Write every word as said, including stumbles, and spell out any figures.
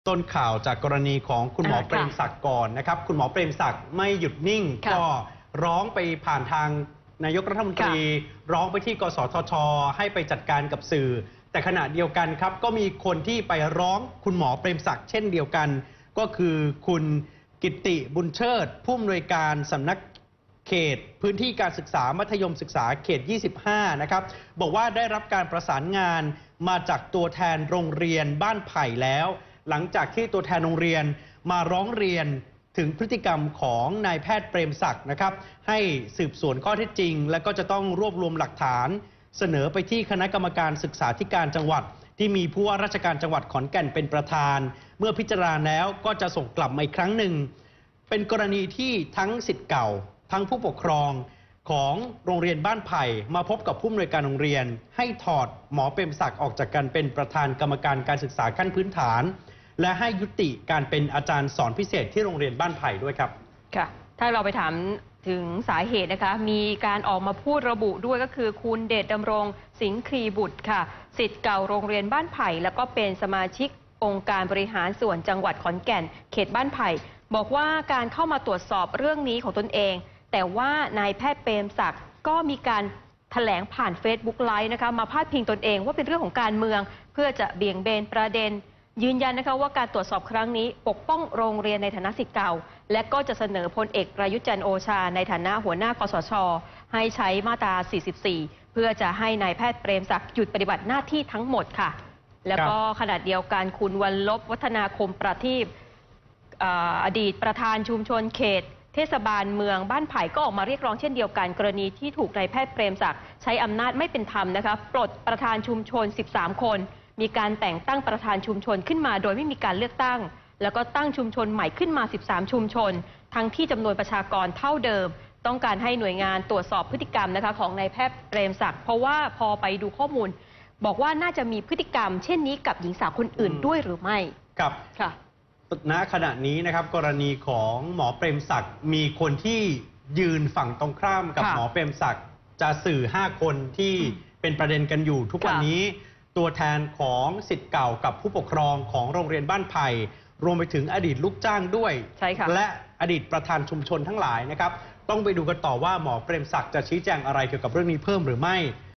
ต้นข่าวจากกรณีของคุณหมอเปรมศักดิ์ก่อนนะครับคุณหมอเปรมศักดิ์ไม่หยุดนิ่งก็ร้องไปผ่านทางนายกรัฐมนตรีร้องไปที่กสทช.ให้ไปจัดการกับสื่อแต่ขณะเดียวกันครับก็มีคนที่ไปร้องคุณหมอเปรมศักดิ์เช่นเดียวกันก็คือคุณกิตติบุญเชิดผู้อำนวยการสำนักเขตพื้นที่การศึกษามัธยมศึกษาเขตยี่สิบห้านะครับบอกว่าได้รับการประสานงานมาจากตัวแทนโรงเรียนบ้านไผ่แล้วหลังจากที่ตัวแทนโรงเรียนมาร้องเรียนถึงพฤติกรรมของนายแพทย์เปรมศักดิ์นะครับให้สืบสวนข้อเท็จจริงและก็จะต้องรวบรวมหลักฐานเสนอไปที่คณะกรรมการศึกษาธิการจังหวัดที่มีผู้ว่าราชการจังหวัดขอนแก่นเป็นประธานเมื่อพิจารณาแล้วก็จะส่งกลับมาอีกครั้งหนึ่งเป็นกรณีที่ทั้งศิษย์เก่าทั้งผู้ปกครองของโรงเรียนบ้านไผ่มาพบกับผู้อำนวยการโรงเรียนให้ถอดหมอเปรมศักดิ์ออกจากการเป็นประธานกรรมการการศึกษาขั้นพื้นฐานและให้ยุติการเป็นอาจารย์สอนพิเศษที่โรงเรียนบ้านไผ่ด้วยครับค่ะถ้าเราไปถามถึงสาเหตุนะคะมีการออกมาพูดระบุด้วยก็คือคุณเดชดำรงสิงห์ครีบุตรค่ะศิษย์เก่าโรงเรียนบ้านไผ่แล้วก็เป็นสมาชิกองค์การบริหารส่วนจังหวัดขอนแก่นเขตบ้านไผ่บอกว่าการเข้ามาตรวจสอบเรื่องนี้ของตนเองแต่ว่านายแพทย์เปรมศักดิ์ก็มีการแถลงผ่าน Facebook ไลฟ์นะคะมาพาดพิงตนเองว่าเป็นเรื่องของการเมืองเพื่อจะเบี่ยงเบนประเด็นยืนยันนะคะว่าการตรวจสอบครั้งนี้ปกป้องโรงเรียนในฐานะศิษย์เก่าและก็จะเสนอพลเอกประยุทธ์จันทร์โอชาในฐานะหัวหน้ากสช.ให้ใช้มาตราสี่สิบสี่เพื่อจะให้นายแพทย์เปรมศักดิ์หยุดปฏิบัติหน้าที่ทั้งหมดค่ะแล้วก็ขณะเดียวกันคุณวันลบวัฒนาคมประทีปอดีตประธานชุมชนเขตเทศบาลเมืองบ้านไผ่ก็ออกมาเรียกร้องเช่นเดียวกันกรณีที่ถูกนายแพทย์เปรมศักดิ์ใช้อำนาจไม่เป็นธรรมนะคะปลดประธานชุมชนสิบสามคนมีการแต่งตั้งประธานชุมชนขึ้นมาโดยไม่มีการเลือกตั้งแล้วก็ตั้งชุมชนใหม่ขึ้นมาสิบสามชุมชนทั้งที่จำนวนประชากรเท่าเดิมต้องการให้หน่วยงานตรวจสอบพฤติกรรมนะคะของนายแพทย์เปรมศักดิ์เพราะว่าพอไปดูข้อมูลบอกว่าน่าจะมีพฤติกรรมเช่นนี้กับหญิงสาวคนอื่นด้วยหรือไม่ครับค่ะณขณะนี้นะครับกรณีของหมอเปรมศักดิ์มีคนที่ยืนฝั่งตรงข้ามกับหมอเปรมศักดิ์จะสื่อห้าคนที่เป็นประเด็นกันอยู่ทุกวันนี้ตัวแทนของศิษย์เก่ากับผู้ปกครองของโรงเรียนบ้านไผ่รวมไปถึงอดีตลูกจ้างด้วยและอดีตประธานชุมชนทั้งหลายนะครับต้องไปดูกันต่อว่าหมอเปรมศักดิ์จะชี้แจงอะไรเกี่ยวกับเรื่องนี้เพิ่มหรือไม่